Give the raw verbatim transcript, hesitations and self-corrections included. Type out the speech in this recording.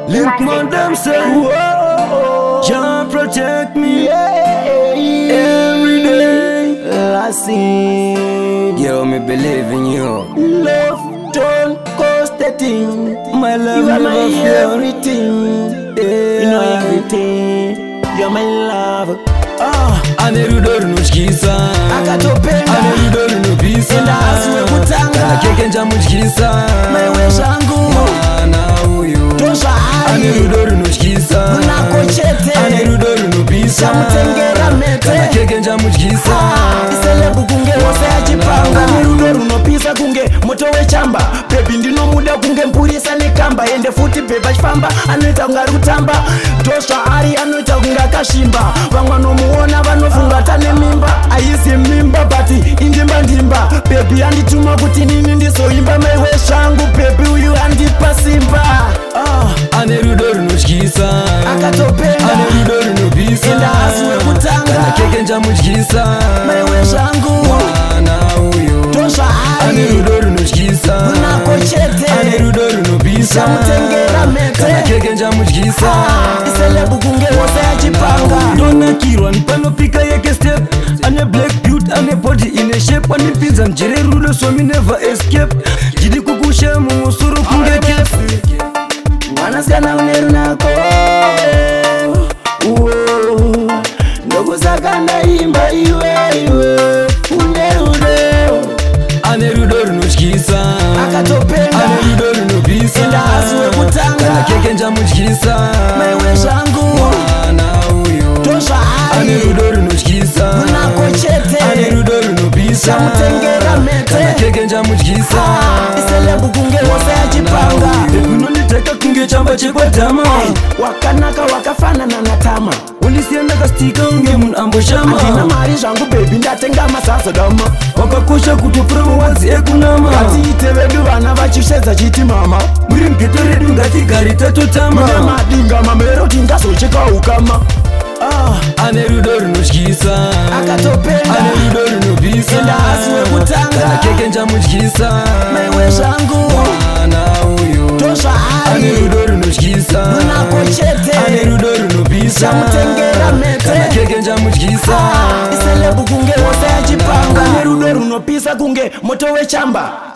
Link man them say, whoa, Jah protect me every day. I sing, yo, me believe in you. Love don't cost a thing. My love, you are my everything. Yeah. You know everything. You're my love. Ah, anerudori nuchkisa, akatopenda anerudori nupisa, enda aswe kutanga, kana keke njamuchkisa, maiwe shangu, mwana uyu, tosha ari, anerudori nuchkisa, unakochete, anerudori nupisa, chamutengera mete, kana keke njamuchkisa, ah, iselebu kunge wose achipanga, anerudori unopisa kunge moto wechamba, baby ndino muda kunge mpurisa nekamba, ende futi beba chifamba, anoita kungari kutamba, tosha ari anoita kunga kashimba, vangwa nomuona vanofunga tane mimba, aisi mimba bati indimba ndimba, baby andituma kuti nini ndizoimba, maiwe shangu baby uyu andipa simba. Ah, anerudori nuchkisa, akatopenda anerudori nupisa, enda aswe kutanga, kana keke njamuchkisa, maiwe shangu, mwana uyu, tosha ari, anerudori nuchkisa, unakochete, anerudori nupisa, chamutengera mete, kana keke njamuchkisa, ah, iselebu kunge wose achipanga, dona kirwa panopika yeke step, ane black beauty, ane body in a shape, ane pizza mjere rulo so me never escape, jidi kukushe musuru kunge kef, mwana skana uneru nako, uo, ndogo sakanda imba iwe iwe, uneru deo, anerudori nuchkisa, akatopenda anerudori nupisa, enda aswe kutanga, kana keke njamuchkisa, maiwe shangu, mwana uyu, tosha ari, anerudori nuchkisa, unakochete, anerudori nupisa, chamutengera mete, kana keke njamuchkisa, ah, iselebu kunge wose achipanga, ekunonditeka kunge chamba chekwatama, wakanaka wakafanana na tama, undisienda kastika unge mun amboshama, andina mari zvangu baby ndatenga masasa dama, wakakosha kutopura mawanzi ekunama, ngatiite vedu vana vachishedza chiti mama, muri mgeto redu ngatigari tatotama, mune madinga mamero tingazocheka ukama. Ah, anerudori nuchkisa, akatopenda anerudori nupisa, enda aswe kutanga, kana keke njamuchkisa, maiwe shangu, mwana uyu, tosha ari, anerudori nuchkisa, unakochete, anerudori nupisa, chamutengera mete, kana keke njamuchkisa, ah, iselebu kunge wose achipanga, anerudori unopisa kunge moto wechamba.